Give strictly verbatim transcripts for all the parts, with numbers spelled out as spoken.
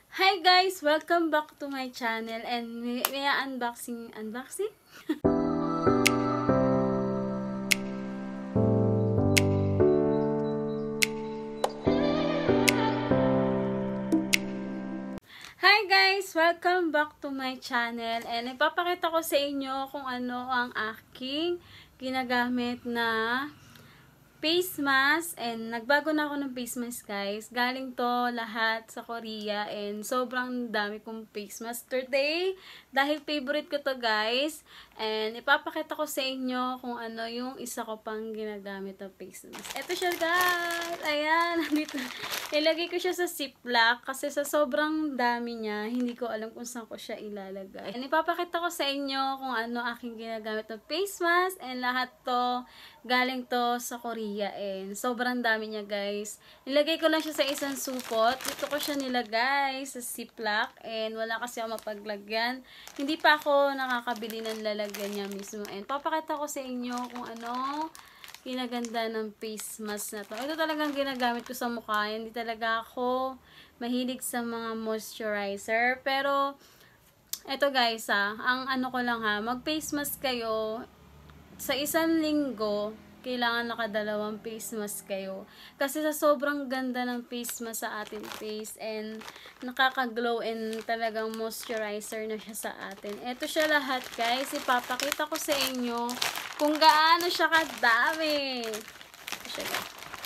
Hi guys! Welcome back to my channel and may, may unboxing unboxing? Hi guys! Welcome back to my channel and ipapakita ko sa inyo kung ano ang aking ginagamit na face mask, and nagbago na ako ng face mask guys. Galing to lahat sa Korea and sobrang dami kong face mask today dahil favorite ko to guys. And ipapakita ko sa inyo kung ano yung isa ko pang ginagamit na face mask. Ito siya guys! Ayan, nandito. Ilagay ko siya sa ziplock kasi sa sobrang dami niya, hindi ko alam kung saan ko siya ilalagay. And ipapakita ko sa inyo kung ano aking ginagamit na face mask, and lahat to galing to sa Korea. And sobrang dami niya guys. Nilagay ko lang siya sa isang supot. Dito ko siya nilagay sa ziplock and wala kasi ako mapaglagyan. Hindi pa ako nakakabili ng lalagyan niya mismo. And papakita ko sa inyo kung ano kinaganda ng face mask na to. Ito talagang ginagamit ko sa mukha. Hindi talaga ako mahilig sa mga moisturizer. Pero ito guys ha, ang ano ko lang ha, mag face mask kayo sa isang linggo, kailangan nakadalawang face mask kayo. Kasi sa sobrang ganda ng face mask sa ating face and nakaka-glow and talagang moisturizer na siya sa atin. Ito siya lahat guys. Ipapakita ko sa inyo kung gaano siya kadami. Ito siya guys.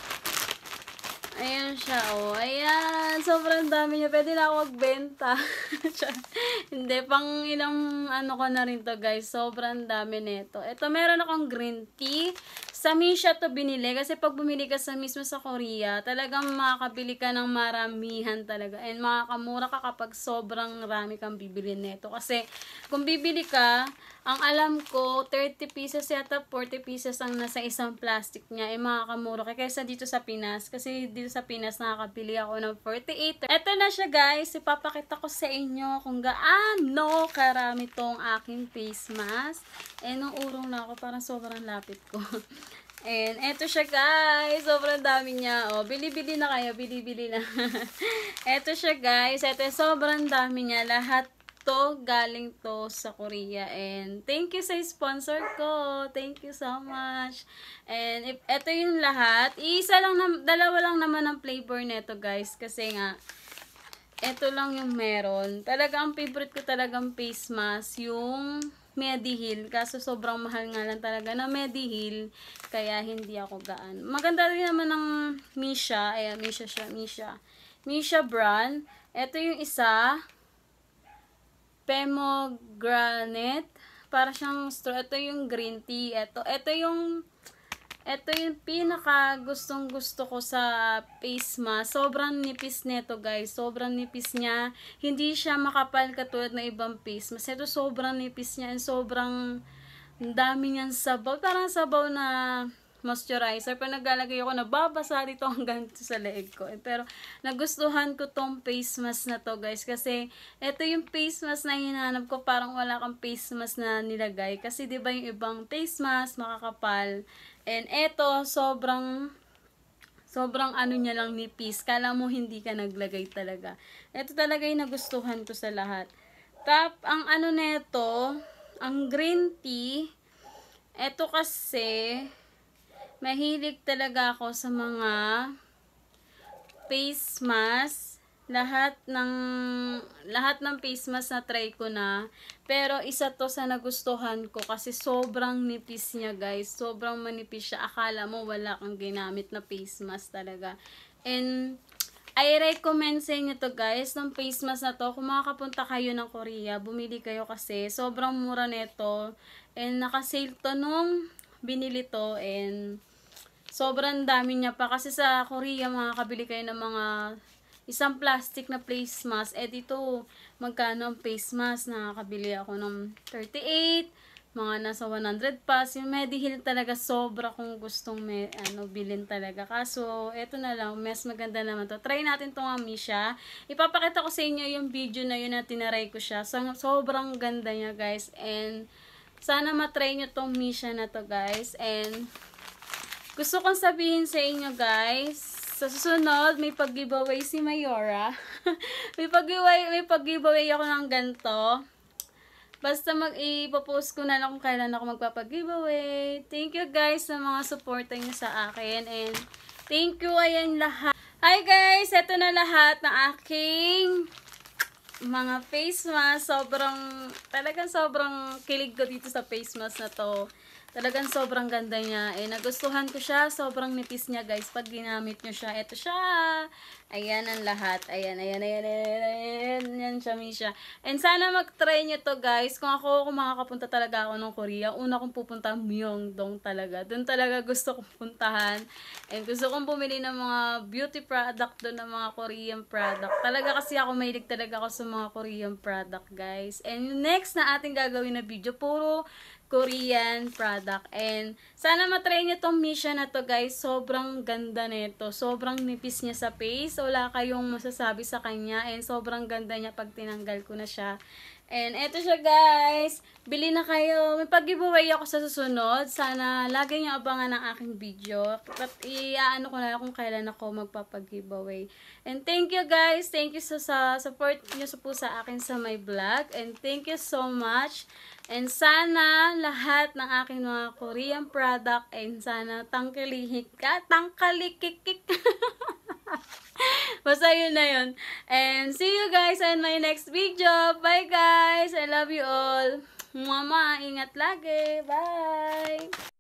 Ayan siya, oh. Ayan. Sobrang dami niya. Pwede na ako magbenta. Hindi, pang ilang ano ko na rin to, guys. Sobrang dami nito. Ito, meron akong green tea. Sa Misha to binili. Kasi pag bumili ka sa mismo sa Korea, talagang makakabili ka ng maramihan talaga. And makakamura ka kapag sobrang rami kang bibili nito. Kasi kung bibili ka, ang alam ko, thirty pieces yata, forty pieces ang nasa isang plastic niya. Eh, makakamura ka. Kaysa dito sa Pinas. Kasi dito sa Pinas, nakakabili ako ng forty-eight. Ito na siya guys. Ipapakita ko sa inyo kung gaano karami tong aking face mask. Eh, nung urong na ako, parang sobrang lapit ko. And eto siya guys. Sobrang dami niya. O, bili-bili na kayo. Bili-bili na. Eto siya guys. Eto sobrang dami niya. Lahat to galing to sa Korea. And thank you sa sponsor ko. Thank you so much. And if eto yung lahat, isa lang na, dalawa lang naman ang flavor nito guys. Kasi nga, eto lang yung meron. Talaga ang favorite ko talagang face mask, yung Mediheal. Kaso sobrang mahal nga lang talaga na Mediheal. Kaya hindi ako gaan. Maganda rin naman ng Misha. Ayan, Misha siya. Misha. Misha brand. Ito yung isa. Pomegranate. Para siyang straw. Ito yung green tea. Ito, ito yung ito yung pinaka gustong gusto ko sa face mask. Sobrang nipis nito guys. Sobrang nipis niya. Hindi siya makapal katulad ng ibang face mask. Ito sobrang nipis niya. And sobrang dami niyang sabaw. Parang sabaw na moisturizer. Pag naglalagay ako, nababasa dito hanggang sa leeg ko. Pero nagustuhan ko tong face mask na to guys. Kasi ito yung face mask na hinahanap ko. Parang wala kang face mask na nilagay. Kasi diba yung ibang face mask makakapal. And eto, sobrang, sobrang ano niya lang nipis. Kala mo hindi ka naglagay talaga. Eto talaga yung nagustuhan ko sa lahat. Tap, ang ano neto, ang green tea, eto kasi, mahilig talaga ako sa mga face mask. Lahat ng lahat ng face mask na try ko na, pero isa to sa nagustuhan ko kasi sobrang nipis niya guys. Sobrang manipis siya. Akala mo wala kang ginamit na face mask talaga. And I recommend sa inyo to guys, ng face mask na to. Kung makakapunta kayo ng Korea, bumili kayo kasi sobrang mura nito. And naka-sale to nung binili to, and sobrang dami niya pa. Kasi sa Korea, makakabili kayo ng mga isang plastic na face mask. Eh dito, magkano ang face mask? Nakakabili ako ng thirty-eight, mga nasa one hundred pa. Yung Mediheal talaga sobra kung gustong may, ano, bilhin talaga. Kaso, eto na lang, mas maganda naman to. Try natin itong Misha. Ipapakita ko sa inyo yung video na yun na tinaray ko siya. So, sobrang ganda niya guys. And sana matry nyo tong Misha na to guys. And gusto kong sabihin sa inyo guys, sa susunod, may pag-giveaway si Mayora. may pag-giveaway, may pag-giveaway ako ng ganito. Basta mag-i-post ko na lang kung kailan ako magpapag-giveaway. Thank you guys sa mga supporta niyo sa akin. And thank you, ayan lahat. Hi guys! Ito na lahat ng aking mga face mask. Sobrang, talagang sobrang kilig ko dito sa face mask na to. Talagang sobrang ganda niya. Eh, nagustuhan ko siya. Sobrang nipis niya, guys. Pag ginamit nyo siya. Ito siya. Ayan ang lahat. Ayan, ayan, ayan, ayan, ayan. Ayan siya, Misha. And sana mag-try nyo to, guys. Kung ako, kung makakapunta talaga ako ng Korea, una kong pupunta Myeongdong talaga. Doon talaga gusto kong puntahan. And gusto kong bumili ng mga beauty product doon, ng mga Korean product. Talaga kasi ako, mahilig talaga ako sa mga Korean product, guys. And next na ating gagawin na video, puro Korean product. And sana matry nyo tong Misha na to, guys. Sobrang ganda nito. Sobrang nipis niya sa face. Wala kayong masasabi sa kanya. And sobrang ganda niya pag tinanggal ko na siya. And eto siya, guys. Bili na kayo. May pag-giveaway ako sa susunod. Sana lagi nyo abangan ang aking video. At i-ano ko na lang kung kailan ako magpapag-giveaway. And thank you, guys. Thank you sa, sa support nyo po sa akin sa my vlog. And thank you so much. And sana lahat ng aking mga Korean product, and sana tangkalihik ka, tangkalikikik. Basta yun na yun. And see you guys in my next video. Bye guys. I love you all. Mama, ingat lagi. Bye.